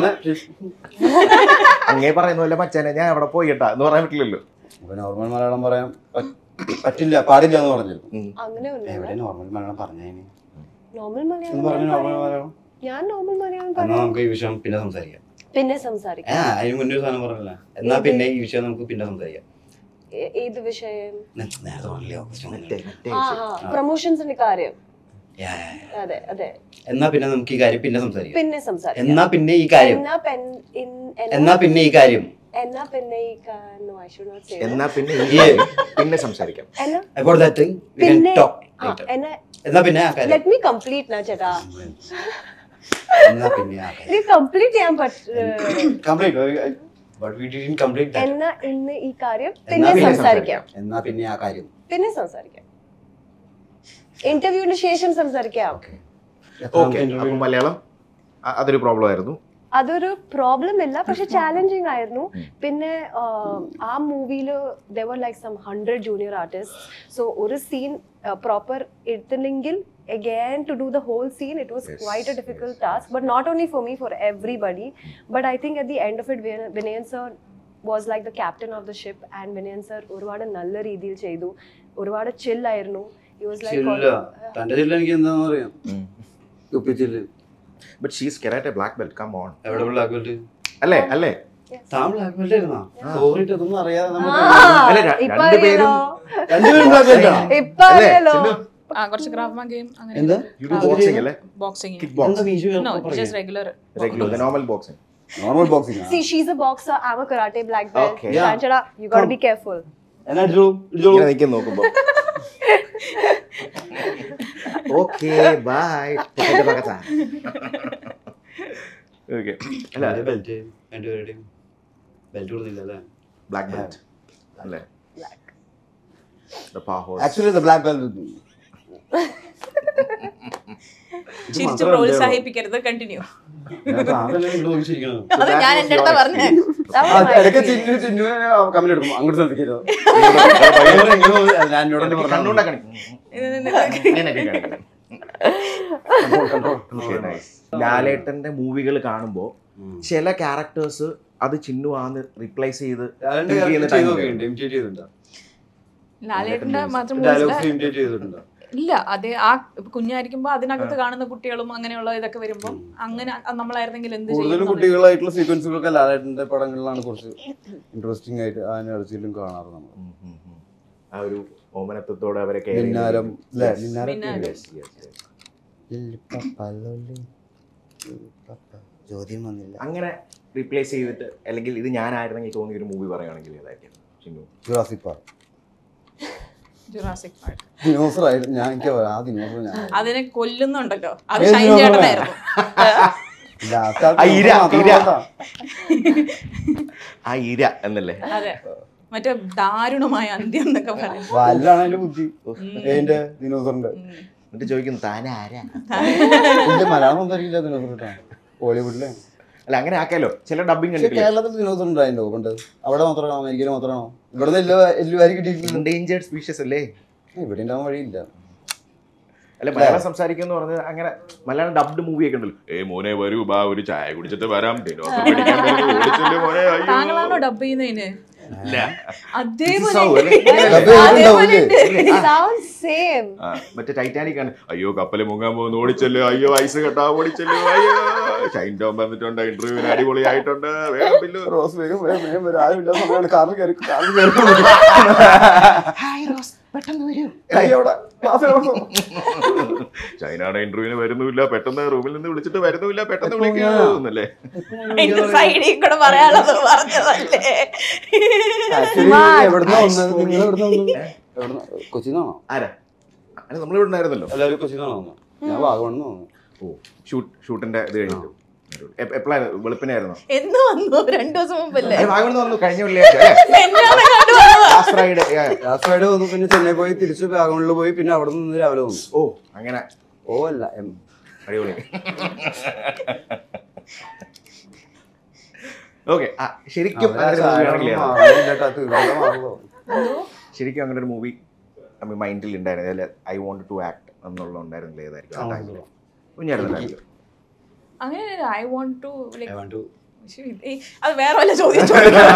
അങ്ങേ പറയുന്ന പോലെ മച്ചാനെ ഞാൻ അവിടെ പോയിട്ടാ എന്ന് പറയാൻ പറ്റില്ലല്ലോ. നോർമൽ മലയാളം പറയാൻ പ- പറ്റില്ല പാടില്ല എന്ന് പറഞ്ഞു. അങ്ങനെ എവിടെ നോർമൽ മലയാളം പറഞ്ഞതിന് നോർമൽ എന്ന് മലയാളം പറഞ്ഞു. ഞാൻ നോർമൽ പറയും. മലയാളം ഞാൻ നോർമൽ മലയാളം എന്നാ പറയാം. നമുക്ക് ഈ വിഷയം പിന്നെ സംസാരിക്കാം. പിന്നെ സംസാരിക്കാം. ആ അതിന് മുന്നേ ഒരു സാധനം പറഞ്ഞില്ല. എന്നാ പിന്നെ ഈ വിഷയം നമുക്ക് പിന്നെ സംസാരിക്കാം. ഏ- ഏത് വിഷയം? നേ- നേരത്തെ പറഞ്ഞില്ലേ ഓഗസ്റ്റ് ഒന്നിന്? ആ പ്രൊമോഷൻസിന്റെ കാര്യം. യാ, യാ, യാ. അതെ അതെ എന്നാ പിന്നെ നമുക്ക് ഈ കാര്യം പിന്നെ സംസാരിക്കാം. പിന്നെ സംസാരിക്കാം. എന്നാ പിന്നെ ഈ കാര്യം എന്നാ പെൻ- ഇൻ- എന്നാ- എന്നാ പിന്നെ ഈ കാര്യം എന്നാ പിന്നെ ഈ കാ- no, I should not say that. എന്നാ പിന്നെ ഈ കാര്യം പിന്നെ സംസാരിക്കാം. എന്നാ about that thing we can പിന്നെ talk ആ, later. എന്നാ എന്നാ പിന്നെ ആ കാര്യം let me complete na ചേട്ടാ. എന്നാ പിന്നെ ആ കാര്യം ഇത് കംപ്ലീറ്റ് ചെയ്യാൻ പറ്റ complete but we didn't complete that. എന്നാ ഇന്ന് ഈ കാര്യം എന്നാ പിന്നെ പിന്നെ സംസാരിക്കാം. എന്നാ പിന്നെ ആ കാര്യം പിന്നെ സംസാരിക്കാം. ഇന്റർവ്യൂവിന് ശേഷം സംസാരിക്കാം. ഓക്കെ. അപ്പൊ മലയാളം അ- അതൊരു പ്രോബ്ലം ആയിരുന്നു. അതൊരു പ്രോബ്ലം ഇല്ല, പക്ഷെ ചാലഞ്ചിങ് ആയിരുന്നു. പിന്നെ ആ മൂവിയിൽ there were like some hundred junior artists. So ഒരു സീൻ പ്രോപ്പർ എടുത്തില്ലെങ്കിൽ again to do the whole scene it was Yes, quite a difficult yes, task, but not only for me, for everybody. But I think at the end of it Vin- Vinayan sir was like the captain of the ship, and Vinayan sir ഒരുപാട് നല്ല രീതിയിൽ ചെയ്തു. ഒരുപാട് chill ആയിരുന്നു. He was like ചില്ല തന്റെ ചില്ല എനിക്ക് എന്താണെന്ന് അറിയാം. കുപ്പിച്ചില്ല. But she's karate black belt. Come on. എവിടെ ബ്ലാക്ക് ബെൽറ്റ്? അല്ലേ അല്ലേ താൻ ബ്ലാക്ക് ബെൽറ്റ് ആയിരുന്നോ? സോറി ഇതൊന്നും അറിയാതെ നമ്മൾ അല്ല, ര- ഇപ്പൊ രണ്ടുപേരും അറിയാലോ. രണ്ടുപേരും ബ്ലാക്ക് ബെൽറ്റ് ആണോ? ഇപ്പൊ അല്ലേ? അറിയാലോ. ചിന്നു, ആ കുറച്ച് ഗ്രാഫ്മ ഗെയിം അങ്ങനെ എന്താ you do boxing അല്ലേ? Boxing Kick box. എന്താ വീശു no just regular Regular, the normal boxing. Normal boxing See, she's a boxer, I'm a karate black belt. Okay. Yeah. Sanchara, you gotta be careful. എന്നാ ഇടിച്ചോളൂ ഇടിച്ചോളൂ. ഇങ്ങനെ നിൽക്കും നോക്കുമ്പോ. Okay bye. Okay. അല്ല belt രണ്ടുപേരുടെയും belt കൊടുത്തില്ല അല്ലേ? ബ്ലാക്ക് ബെൽറ്റ് അല്ലേ? Black. The power horse. Actually the black belt ചിരിച്ച് പ്രോത്സാഹിപ്പിക്കരുത്. കണ്ടിന്യൂ. ചിരിക്കണം. അത് ഞാൻ എന്റെ അടുത്ത പറഞ്ഞേ. That was my ഇടയ്ക്ക് idea. ചിന്നു ചിന്നു കമന്റ് എടുക്കും അങ്ങോട്ട് ശ്രദ്ധിക്കരുത്. ഞാൻ എന്നോട് തന്നെ പറഞ്ഞു. കണ്ണുകൊണ്ടാ കാണിക്കും. ഇത് നിന്ന് ഇങ്ങനെയൊക്കെ കാണിക്കും. Okay, nice. ലാലേട്ടന്റെ മൂവികൾ കാണുമ്പോ ചില ക്യാരക്ടേഴ്സ് അത് ചിന്നു ആന്ന് റിപ്ലേസ് ചെയ്ത് think ചെയ്യുന്ന time ഉണ്ട്. ലാലേട്ടന്റെ മാത്രം ഡയലോഗ്സ് ഇമിറ്റേറ്റ് ചെയ്തിട്ടുണ്ട്. ഇല്ല അതേ ആ കുഞ്ഞായിരിക്കുമ്പോ അതിനകത്ത് കാണുന്ന കുട്ടികളും അങ്ങനെയുള്ള ഇതൊക്കെ വരുമ്പോ അങ്ങനെ നമ്മളായിരുന്നെങ്കിൽ എന്ത് കൂടുതലും ചെയ്യും കുട്ടികളായിട്ടുള്ള സീക്വൻസുകളൊക്കെ ലാലേട്ടന്റെ പടങ്ങളിലാണ് കുറച്ച് ഇൻട്രസ്റ്റിംഗ് ആയിട്ട് ആ എനർജിയിലും കാണാറ് നമ്മൾ. ആ ഒരു ഓമനത്വത്തോടെ അവരെ മിന്നാരം അല്ലേ? മിന്നാരം മിന്നാരം. ചോദ്യം വന്നില്ല. അങ്ങനെ റീപ്ലേസ് ചെയ്തിട്ട് അല്ലെങ്കിൽ ഇത് ഞാനായിരുന്നെങ്കിൽ തോന്നിയ ഒരു മൂവി പറയുകയാണെങ്കിൽ ഏതായിരിക്കും Chinnu? Jurassic Park. Jurassic Park dinosaur ആയിരുന്നു ഞാൻ. എനിക്ക് ആ ദിനോസർ ഞാൻ അതിനെ കൊല്ലുന്നുണ്ടല്ലോ അത് ഏത് ഷൈൻ ദിനോസറാ? ചേട്ടനായിരുന്നു. Last ആ ആ ഇര, മാത്രം ഇര. മാത്രം. ആ ഇര എന്നല്ലേ? അതെ മറ്റേ ദാരുണമായ അന്ത്യം എന്നൊക്കെ പറയും. വല്ലാണ് അതിന്റെ ബുദ്ധി എന്റെ ദിനോസറിന്റെ. എന്നിട്ട് ചോദിക്കുന്നു താനാരാ? എന്റെ മലയാളം സംസാരിക്കില്ല ദിനോസർ. ബോളിവുഡിലെ അല്ല അങ്ങനെ ആക്കാലോ, ചില ഡബിങ് പക്ഷെ കണ്ടിട്ടില്ലേ? കേരളത്തിൽ ദിനോസർ ഉണ്ടായിട്ടോ പണ്ട്. അവിടെ മാത്രമാണോ അമേരിക്കയിൽ മാത്രമാണോ? ഇവിടെ എല്ലാ എല്ലാവരും കിട്ടിയിട്ടില്ല. എൻഡേഞ്ചേർഡ് സ്പീഷ്യസ് അല്ലേ? ഇവിടെ ഉണ്ടാവാൻ വഴിയില്ല. അല്ല മലയാളം സംസാരിക്കുന്ന പറഞ്ഞത് അങ്ങനെ മലയാളം ഡബ്ഡ് മൂവി ഒക്കെ ഉണ്ടല്ലോ. ഏ മോനെ വരൂ ബാ ഒരു ചായ കുടിച്ചിട്ട് വരാം, ദിനോസർ പിടിക്കാൻ വരുന്നു, ഓടിച്ചെല്ല് മോനെ, അയ്യോ. താങ്കളാണോ ഡബ് ചെയ്യുന്നതിന്? ഇല്ല. അതേപോലെ This is how, ഉണ്ട്. അല്ലേ? അതേപോലെ ഉണ്ട്. Sounds same. ആ, മറ്റേ ടൈറ്റാനിക് ആണ്. അയ്യോ കപ്പല് മുങ്ങാൻ പോകുന്നു, ഓടിച്ചെല്ല്, അയ്യോ ഐസ് കെട്ടാ, ഓടിച്ചെല്ല്, അയ്യോ ഷൈൻ ടോം വന്നിട്ടുണ്ട്, ഇന്റർവ്യൂവിന് അടിപൊളിയായിട്ടുണ്ട്, വേഗം ബില്ല്. റോസ് വേഗം വേഗം വേഗം വരും. ആരുമില്ല സമയമാണ്. കാറിൽ കയറി കാറിൽ കയറി ഹായ് റോസ് പെട്ടെന്ന് വരൂ. അവിടെ ക്ലാസ് ചൈനയുടെ ഇന്റർവ്യൂവിന് വരുന്നില്ല, പെട്ടെന്ന് റൂമിൽ നിന്ന് വിളിച്ചിട്ട് വരുന്നില്ല, പെട്ടെന്ന് വിളിക്കൂ എന്നല്ലേ? അതിന്റെ സൈഡിൽ കൂടെ പറയാനുള്ളത് പറഞ്ഞതല്ലേ? എവിടുന്നാ വന്നത്? നിങ്ങൾ എവിടുന്ന വന്നത്? എവിടുന്ന? കൊച്ചിന്നാണോ? ആരാ? അങ്ങനെ നമ്മളിവിടെ ഉണ്ടായിരുന്നല്ലോ. എല്ലാവരും കൊച്ചിന്നാണോ വന്നത്? ഞാൻ വാഗമണ്ണെന്ന് വന്നു. ഓ ഷൂട്ട് ഷൂട്ടിന്റെ ഇത് കഴിഞ്ഞിട്ട് എപ്പോഴായിരുന്നു? വെളുപ്പിനായിരുന്നോ? എന്ന് വന്നു രണ്ടു ദിവസം മുമ്പല്ലേ? വാഗമൺ വന്നു കഴിഞ്ഞ വെള്ളിയാഴ്ച. എന്നാണ് കണ്ടുവന്നത്? Last Friday. ലാസ്റ്റ് ഫ്രൈഡേ വന്നു. പിന്നെ ചെന്നൈ പോയി തിരിച്ച് വാഗമണിൽ പോയി. പിന്നെ അവിടെ നിന്ന് രാവിലെ വന്നു. ഓ അങ്ങനെ. ഓ അല്ല എം അടിപൊളി. ഓക്കെ ശരിക്കും ശരിക്കും അങ്ങനെ ഒരു മൂവി മൈൻഡിൽ ഉണ്ടായിരുന്നില്ല. ഐ വോണ്ട് ടു ആക്ട് എന്നുള്ള ഉണ്ടായിരുന്നില്ല. ഏതായിരിക്കും ആ ടൈമിൽ? കുഞ്ഞായിരുന്നു. അങ്ങനെ ഐ വോണ്ട് ടു ലൈക്ക് അത് വേറെ വല്ല ചോദിച്ചു.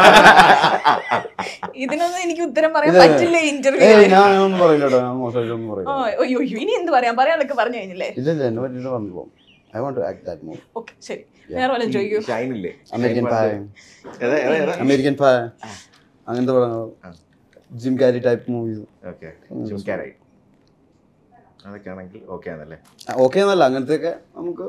ഇതിനൊന്നും എനിക്ക് ഉത്തരം പറയാൻ പറ്റില്ല ഇന്റർവ്യൂ. ഞാനൊന്നും പറയില്ലട്ടോ. ഞാൻ മോശമായിട്ടൊന്നും പറയില്ല. അയ്യോ ഇനി എന്ത് പറയാം, പറയാനൊക്കെ പറഞ്ഞു കഴിഞ്ഞില്ലേ? ഇല്ല ഇല്ല എന്നെ പറ്റിയിട്ട് പറഞ്ഞു. I want to act that movie. Okay ശരി, വേറെ വല്ല ചോദിക്കൂ. ഷൈനില്ലേ? അമേരിക്കൻ പായ, അമേരിക്കൻ പായ, അങ്ങനത്തെ പടങ്ങൾ, Jim Carrey type movies. Okay Jim Carrey അതൊക്കെ ആണെങ്കിൽ ഓക്കെ ആണല്ലേ? ഓക്കെ എന്നല്ല, അങ്ങനത്തെയൊക്കെ നമുക്ക്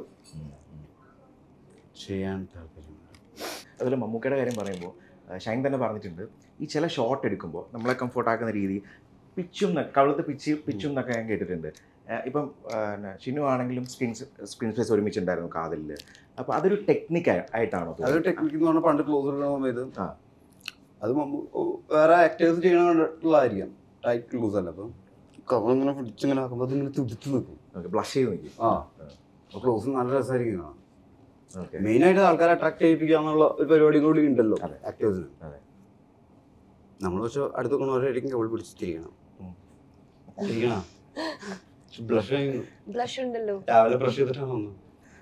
ചെയ്യാൻ താല്പര്യം. അതുപോലെ മമ്മൂക്കയുടെ കാര്യം പറയുമ്പോൾ ഷൈൻ തന്നെ പറഞ്ഞിട്ടുണ്ട്, ഈ ചില ഷോട്ട് എടുക്കുമ്പോൾ നമ്മളെ കംഫോർട്ട് ആക്കുന്ന രീതി പിച്ചും കവിളത്ത് പിച്ച് പിച്ചും എന്നൊക്കെ ഞാൻ കേട്ടിട്ടുണ്ട്. ഇപ്പം ഷിനു ആണെങ്കിലും സ്ക്രീൻ സ്ക്രീൻ സ്പേസ് ഒരുമിച്ചുണ്ടായിരുന്നു കാതലിൽ. അപ്പോൾ അതൊരു ടെക്നിക്ക് ആയിട്ടാണോ? അതൊരു ടെക്നിക്ക് എന്ന് പറഞ്ഞാൽ പണ്ട് ക്ലോസ് എടുക്കുന്ന സമയത്ത് ആ അത് വേറെ ആക്ടേഴ്സ് ചെയ്യണ കണ്ടിട്ടുള്ളതായിരിക്കാം. ടൈറ്റ് ക്ലോസ് അല്ല. അപ്പം കവളിങ്ങനെ പിടിച്ചിങ്ങനെ ആക്കുമ്പോൾ അതിങ്ങനെ തുടിച്ചു നിൽക്കും. ബ്ലഷ് ചെയ്ത് നിൽക്കും. ആ അപ്പോൾ ക്ലോസ് നല്ല രസമായിരിക്കും കാണാം. ഓക്കെ മെയിനായിട്ട് ആൾക്കാരെ അട്രാക്ട് ചെയ്യിപ്പിക്കുക എന്നുള്ള ഒരു പരിപാടി കൂടി ഉണ്ടല്ലോ ആക്ടേഴ്സിന്. അതെ. നമ്മൾ പക്ഷെ അടുത്ത് കൊണ്ടുവരായിരിക്കും കവൾ പിടിച്ചിരിക്കണം. ഇരിക്കണം. ബ്ലഷ് Blush ഉണ്ടല്ലോ. രാവിലെ ബ്രഷ് ചെയ്തിട്ടാണ് വന്നത്.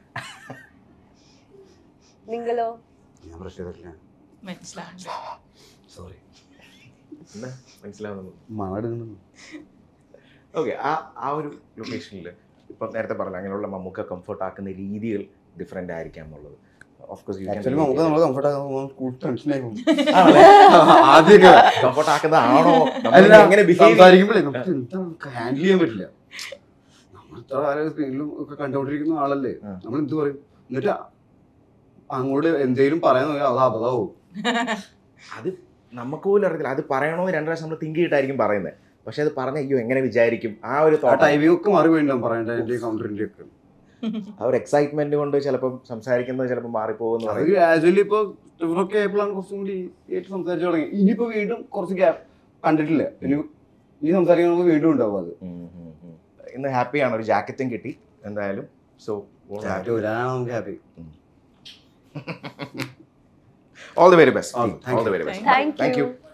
നിങ്ങളോ? ഞാൻ ബ്രഷ് ചെയ്തിട്ടില്ല. മനസ്സിലാവും. സോറി. എന്താ മനസ്സിലാവുന്നു? മണെടുക്കുന്നു. ഓക്കെ ആ ആ ഒരു ലൊക്കേഷനിൽ ഇപ്പം നേരത്തെ പറഞ്ഞ അങ്ങനെയുള്ള മമ്മൂക്ക കംഫർട്ട് ആക്കുന്ന രീതികൾ ഡിഫറെൻ്റ് ആയിരിക്കാം എന്നുള്ളത്. ആക്ച്വലി നമുക്ക് നമ്മൾ കംഫർട്ട് ആക്കുമ്പോൾ സ്കൂൾ ടെൻഷനായി പോകും. കംഫർട്ട് ആക്കുന്നതാണോ എങ്ങനെ സംസാരിക്കുമ്പോഴേ നമുക്ക് എന്താ ഹാൻഡിൽ ചെയ്യാൻ പറ്റില്ല. നമ്മൾ ഇത്ര കാലം സ്ക്രീനിലും ഒക്കെ കണ്ടുകൊണ്ടിരിക്കുന്ന ആളല്ലേ, നമ്മൾ എന്ത് പറയും? എന്നിട്ട് അങ്ങോട്ട് എന്തെങ്കിലും പറയാൻ നോക്കിയാൽ അത് അബദ്ധമാവും. അത് നമുക്ക് പോലും അറിയത്തില്ല. അത് പറയണോ രണ്ട് പ്രാവശ്യം നമ്മൾ തിങ്ക് ചെയ്തിട്ടായിരിക്കും പറയുന്നത്. പക്ഷെ അത് പറഞ്ഞ അയ്യോ എങ്ങനെ വിചാരിക്കും ആ ഒരു ടൈമിംഗ് ഒക്കെ മാറി പോയിട്ടുണ്ടാവും പറയേണ്ട കൗണ്ടറിന്റെ ഒക്കെ. ആ ഒരു എക്സൈറ്റ്മെന്റ് കൊണ്ട് ചിലപ്പോൾ സംസാരിക്കുന്നത് ചിലപ്പോൾ മാറിപ്പോകുന്നു. അത് ഗ്രാജുവലി ഇപ്പോൾ ഇവരൊക്കെ ആയപ്പോഴാണ് കുറച്ചും കൂടി ഏറ്റവും സംസാരിച്ചു തുടങ്ങി. ഇനിയിപ്പോ വീണ്ടും കുറച്ച് ഗ്യാപ്പ് കണ്ടിട്ടില്ല. ഇനി ഈ സംസാരിക്കുമ്പോൾ വീണ്ടും ഉണ്ടാവും അത്. ഇന്ന് ഹാപ്പിയാണ്, ഒരു ജാക്കറ്റും കിട്ടി എന്തായാലും. സോ നമുക്ക് happy. All the very best. Thank all the very best. Thank thank you. you.